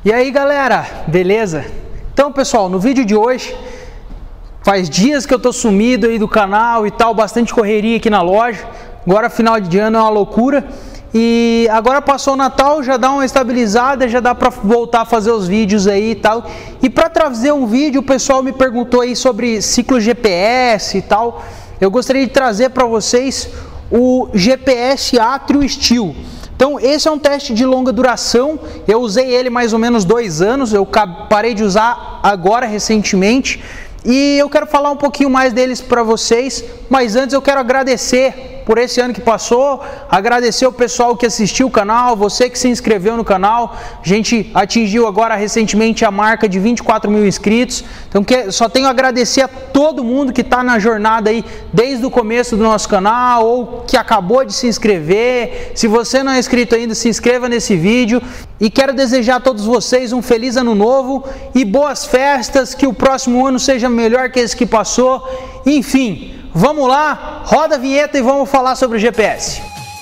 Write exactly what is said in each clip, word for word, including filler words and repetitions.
E aí galera, beleza? Então pessoal, no vídeo de hoje, faz dias que eu tô sumido aí do canal e tal, bastante correria aqui na loja. Agora final de ano é uma loucura. E agora passou o Natal, já dá uma estabilizada, já dá para voltar a fazer os vídeos aí e tal. E para trazer um vídeo, o pessoal me perguntou aí sobre ciclo G P S e tal. Eu gostaria de trazer para vocês o G P S Atrio Steel. Então esse é um teste de longa duração, eu usei ele mais ou menos dois anos, eu parei de usar agora recentemente e eu quero falar um pouquinho mais deles para vocês, mas antes eu quero agradecer por esse ano que passou, agradecer o pessoal que assistiu o canal, você que se inscreveu no canal. A gente atingiu agora recentemente a marca de vinte e quatro mil inscritos, então que, só tenho a agradecer a todo mundo que está na jornada aí desde o começo do nosso canal ou que acabou de se inscrever. Se você não é inscrito ainda, se inscreva nesse vídeo e quero desejar a todos vocês um feliz ano novo e boas festas, que o próximo ano seja melhor que esse que passou. Enfim, vamos lá, roda a vinheta e vamos falar sobre o G P S.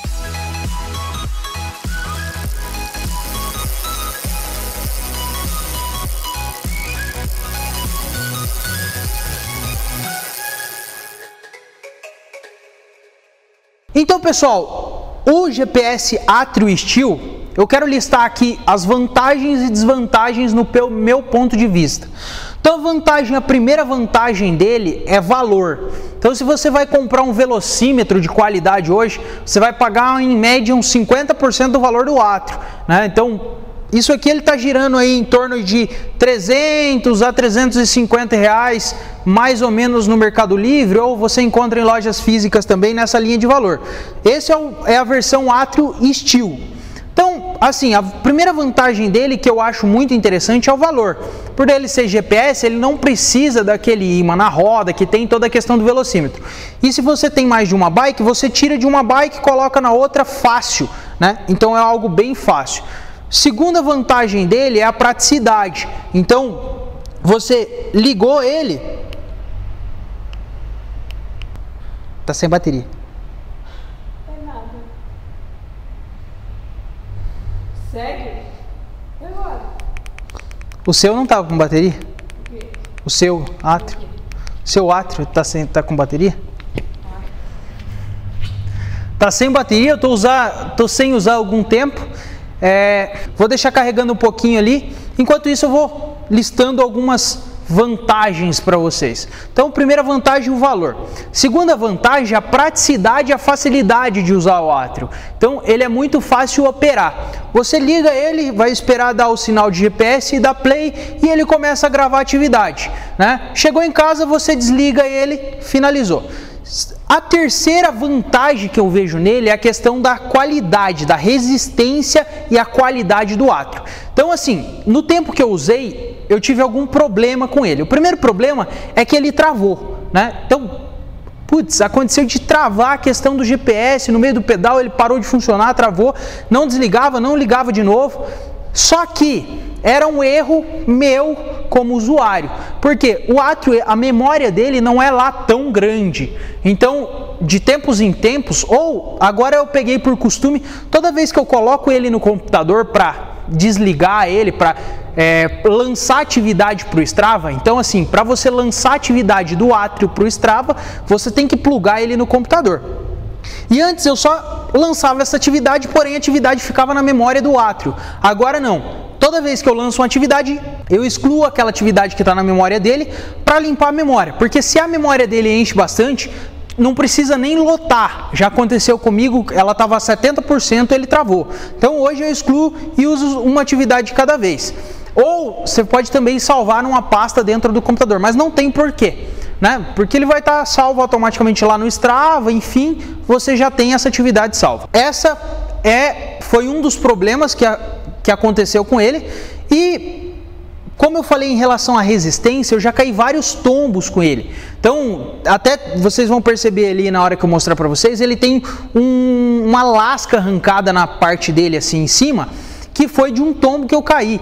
Então pessoal, o G P S Atrio Steel, eu quero listar aqui as vantagens e desvantagens no meu ponto de vista. Então a vantagem, a primeira vantagem dele é valor. Então se você vai comprar um velocímetro de qualidade hoje, você vai pagar em média uns cinquenta por cento do valor do Atrio, né? Então isso aqui ele está girando aí em torno de trezentos a trezentos e cinquenta reais, mais ou menos no Mercado Livre, ou você encontra em lojas físicas também nessa linha de valor. Esse é, o, é a versão Atrio Steel. Então, assim, a primeira vantagem dele que eu acho muito interessante é o valor. Por ele ser G P S, ele não precisa daquele ímã na roda que tem toda a questão do velocímetro. E se você tem mais de uma bike, você tira de uma bike e coloca na outra fácil, né? Então é algo bem fácil. Segunda vantagem dele é a praticidade. Então, você ligou ele, tá sem bateria. Sério? E agora? O seu não estava com bateria? O quê? O seu Atrio? Seu Atrio está sem, tá com bateria? Ah. Tá sem bateria, eu tô, usar, tô sem usar há algum tempo. É, vou deixar carregando um pouquinho ali. Enquanto isso eu vou listando algumas vantagens para vocês. Então, primeira vantagem, o valor. Segunda vantagem, a praticidade e a facilidade de usar o Atrio. Então, ele é muito fácil operar. Você liga ele, vai esperar dar o sinal de G P S e dá play e ele começa a gravar a atividade, né? Chegou em casa, você desliga ele, finalizou. A terceira vantagem que eu vejo nele é a questão da qualidade, da resistência e a qualidade do Atrio. Então, assim, no tempo que eu usei, eu tive algum problema com ele. O primeiro problema é que ele travou, né? Então, putz, aconteceu de travar a questão do G P S no meio do pedal, ele parou de funcionar, travou, não desligava, não ligava de novo. Só que era um erro meu como usuário, porque o Atrio, a memória dele não é lá tão grande. Então, de tempos em tempos, ou agora eu peguei por costume, toda vez que eu coloco ele no computador para desligar ele, para é, lançar atividade para o Strava, então assim, para você lançar atividade do Atrio para o Strava, você tem que plugar ele no computador. E antes eu só lançava essa atividade, porém a atividade ficava na memória do Atrio. Agora não. Toda vez que eu lanço uma atividade, eu excluo aquela atividade que está na memória dele para limpar a memória. Porque se a memória dele enche bastante, não precisa nem lotar. Já aconteceu comigo, ela estava a setenta por cento, ele travou. Então hoje eu excluo e uso uma atividade de cada vez. Ou você pode também salvar numa pasta dentro do computador, mas não tem porquê, né? Porque ele vai estar salvo automaticamente lá no Strava, enfim, você já tem essa atividade salva. Essa é, foi um dos problemas que, a, que aconteceu com ele e, como eu falei em relação à resistência, eu já caí vários tombos com ele. Então, até vocês vão perceber ali na hora que eu mostrar para vocês, ele tem um, uma lasca arrancada na parte dele assim em cima, que foi de um tombo que eu caí.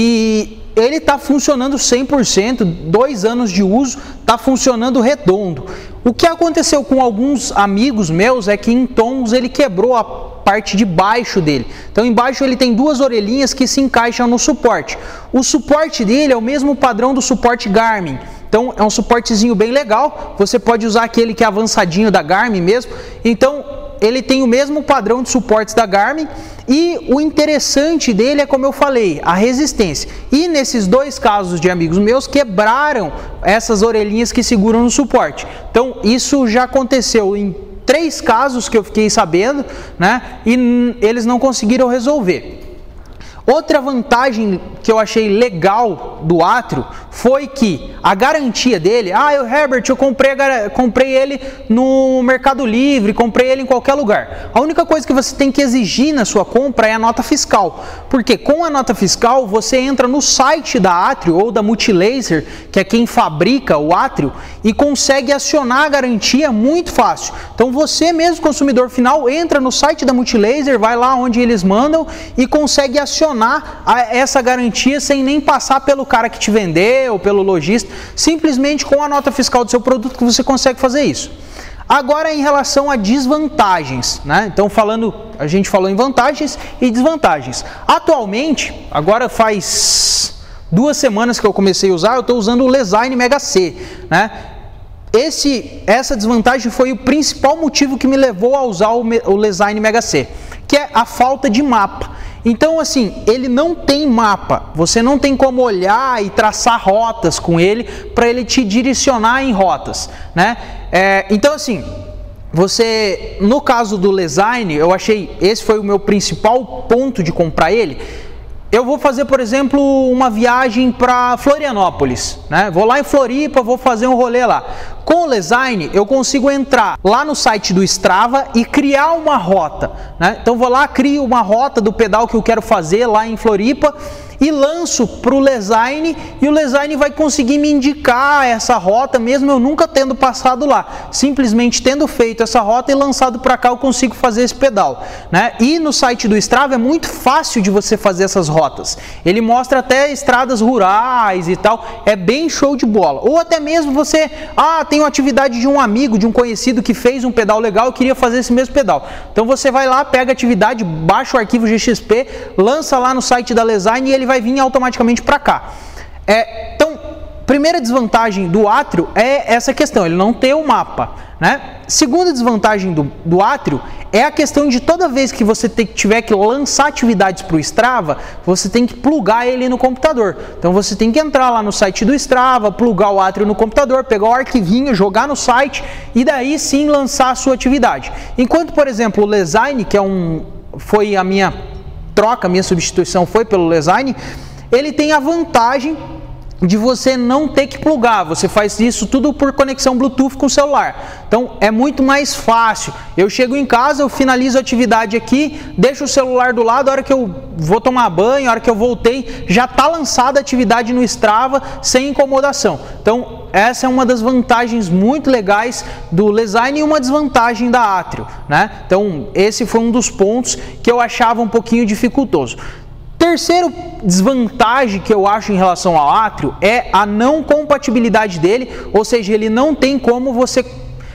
E ele está funcionando cem por cento, dois anos de uso, está funcionando redondo. O que aconteceu com alguns amigos meus é que em tombos ele quebrou a parte de baixo dele. Então embaixo ele tem duas orelhinhas que se encaixam no suporte. O suporte dele é o mesmo padrão do suporte Garmin. Então é um suportezinho bem legal, você pode usar aquele que é avançadinho da Garmin mesmo. Então ele tem o mesmo padrão de suportes da Garmin e o interessante dele é, como eu falei, a resistência. E nesses dois casos de amigos meus, quebraram essas orelhinhas que seguram no suporte. Então isso já aconteceu em três casos que eu fiquei sabendo, né? E eles não conseguiram resolver. Outra vantagem que eu achei legal do Atrio foi que a garantia dele, ah, eu, Herbert, eu comprei, comprei ele no Mercado Livre, comprei ele em qualquer lugar. A única coisa que você tem que exigir na sua compra é a nota fiscal, porque com a nota fiscal você entra no site da Atrio ou da Multilaser, que é quem fabrica o Atrio, e consegue acionar a garantia muito fácil. Então você mesmo, consumidor final, entra no site da Multilaser, vai lá onde eles mandam e consegue acionar essa garantia sem nem passar pelo cara que te vendeu, pelo lojista, simplesmente com a nota fiscal do seu produto que você consegue fazer isso. Agora em relação a desvantagens, né? Então falando, a gente falou em vantagens e desvantagens. Atualmente, agora faz duas semanas que eu comecei a usar, eu estou usando o Lezyne Mega C, né? Esse, essa desvantagem foi o principal motivo que me levou a usar o, o Lezyne Mega C, que é a falta de mapa. Então, assim, ele não tem mapa, você não tem como olhar e traçar rotas com ele para ele te direcionar em rotas, né? É, então, assim, você, no caso do Lezyne, eu achei, esse foi o meu principal ponto de comprar ele. Eu vou fazer, por exemplo, uma viagem para Florianópolis, né? Vou lá em Floripa, vou fazer um rolê lá. Com o Lezyne, eu consigo entrar lá no site do Strava e criar uma rota, né? Então vou lá, crio uma rota do pedal que eu quero fazer lá em Floripa e lanço para o Lezyne, e o Lezyne vai conseguir me indicar essa rota, mesmo eu nunca tendo passado lá. Simplesmente tendo feito essa rota e lançado para cá, eu consigo fazer esse pedal, né? E no site do Strava é muito fácil de você fazer essas rotas. Ele mostra até estradas rurais e tal, é bem show de bola. Ou até mesmo você, ah, tem uma atividade de um amigo, de um conhecido que fez um pedal legal, eu queria fazer esse mesmo pedal. Então você vai lá, pega a atividade, baixa o arquivo G X P, lança lá no site da Lezyne e ele vai vir automaticamente para cá. É, então, primeira desvantagem do Atrio é essa questão, ele não tem o mapa, né? Segunda desvantagem do, do Atrio é a questão de toda vez que você te, tiver que lançar atividades para o Strava, você tem que plugar ele no computador. Então você tem que entrar lá no site do Strava, plugar o Atrio no computador, pegar o arquivinho, jogar no site e daí sim lançar a sua atividade. Enquanto, por exemplo, o Lezyne, que é um, foi a minha troca, a minha substituição foi pelo Lezyne, ele tem a vantagem de você não ter que plugar, você faz isso tudo por conexão Bluetooth com o celular. Então é muito mais fácil. Eu chego em casa, eu finalizo a atividade aqui, deixo o celular do lado, a hora que eu vou tomar banho, a hora que eu voltei, já está lançada a atividade no Strava sem incomodação. Então essa é uma das vantagens muito legais do Lezyne e uma desvantagem da Atrio, né? Então esse foi um dos pontos que eu achava um pouquinho dificultoso. Terceiro desvantagem que eu acho em relação ao Atrio é a não compatibilidade dele, ou seja, ele não tem como você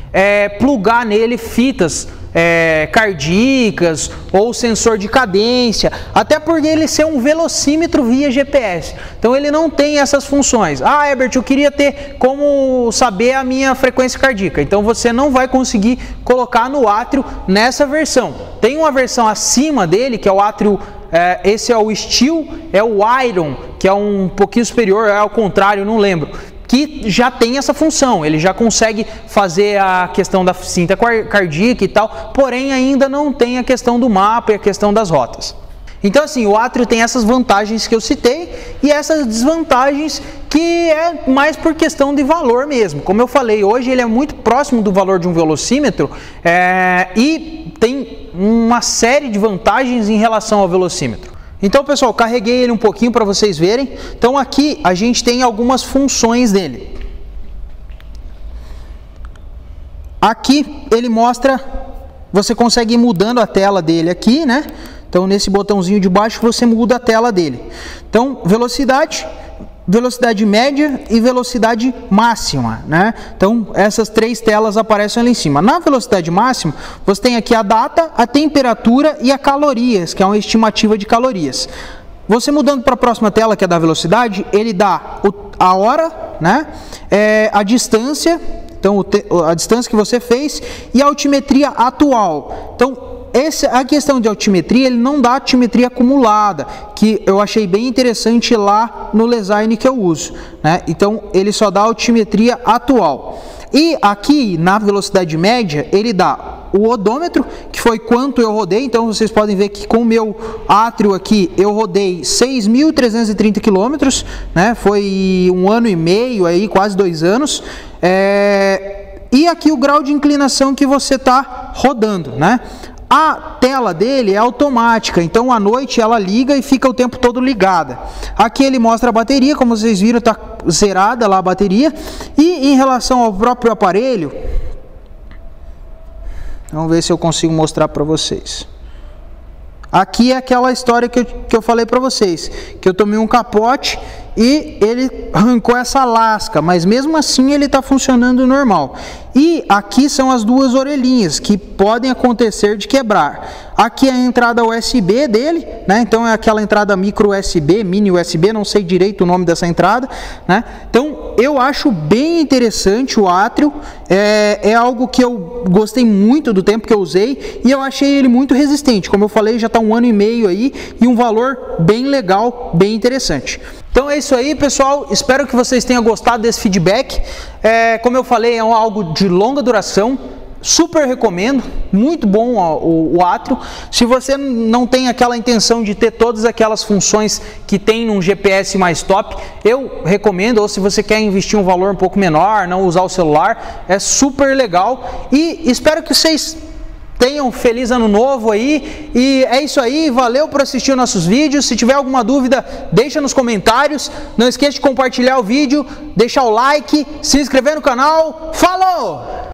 é, plugar nele fitas é, cardíacas ou sensor de cadência, até por ele ser um velocímetro via G P S. Então ele não tem essas funções. Ah, Herbert, eu queria ter como saber a minha frequência cardíaca. Então você não vai conseguir colocar no Atrio nessa versão. Tem uma versão acima dele, que é o Atrio. É, esse é o Steel, é o Iron, que é um pouquinho superior, é ao contrário, não lembro, que já tem essa função, ele já consegue fazer a questão da cinta cardíaca e tal, porém ainda não tem a questão do mapa e a questão das rotas. Então assim, o Atrio tem essas vantagens que eu citei e essas desvantagens que é mais por questão de valor mesmo. Como eu falei, hoje ele é muito próximo do valor de um velocímetro é, e tem uma série de vantagens em relação ao velocímetro. Então pessoal, carreguei ele um pouquinho para vocês verem. Então aqui a gente tem algumas funções dele. Aqui ele mostra, você consegue ir mudando a tela dele aqui, né? Então nesse botãozinho de baixo você muda a tela dele. Então velocidade, velocidade média e velocidade máxima, né? Então, essas três telas aparecem ali em cima. Na velocidade máxima, você tem aqui a data, a temperatura e a calorias, que é uma estimativa de calorias. Você mudando para a próxima tela, que é da velocidade, ele dá o, a hora, né? É, a distância, então o, a distância que você fez e a altimetria atual. Então, essa, a questão de altimetria, ele não dá altimetria acumulada, que eu achei bem interessante lá no Lesign que eu uso, né? Então, ele só dá altimetria atual. E aqui, na velocidade média, ele dá o odômetro, que foi quanto eu rodei. Então, vocês podem ver que com o meu átrio aqui, eu rodei seis mil trezentos e trinta quilômetros, né? Foi um ano e meio, aí, quase dois anos. É... E aqui o grau de inclinação que você está rodando, né? A tela dele é automática, então à noite ela liga e fica o tempo todo ligada. Aqui ele mostra a bateria, como vocês viram, está zerada lá a bateria. E em relação ao próprio aparelho, vamos ver se eu consigo mostrar para vocês. Aqui é aquela história que eu, que eu falei para vocês, que eu tomei um capote e ele arrancou essa lasca, mas mesmo assim ele está funcionando normal. E aqui são as duas orelhinhas que podem acontecer de quebrar. Aqui é a entrada U S B dele, né? Então é aquela entrada micro U S B, mini U S B, não sei direito o nome dessa entrada, né? Então eu acho bem interessante o átrio, é, é algo que eu gostei muito do tempo que eu usei e eu achei ele muito resistente. Como eu falei, já está um ano e meio aí e um valor bem legal, bem interessante. Então é isso aí, pessoal. Espero que vocês tenham gostado desse feedback. É, como eu falei, é algo de longa duração. Super recomendo, muito bom o, o átrio. Se você não tem aquela intenção de ter todas aquelas funções que tem num G P S mais top, eu recomendo. Ou se você quer investir um valor um pouco menor, não usar o celular, é super legal. E espero que vocês tenham um feliz ano novo aí. E é isso aí, valeu por assistir os nossos vídeos. Se tiver alguma dúvida, deixa nos comentários. Não esqueça de compartilhar o vídeo, deixar o like, se inscrever no canal. Falou!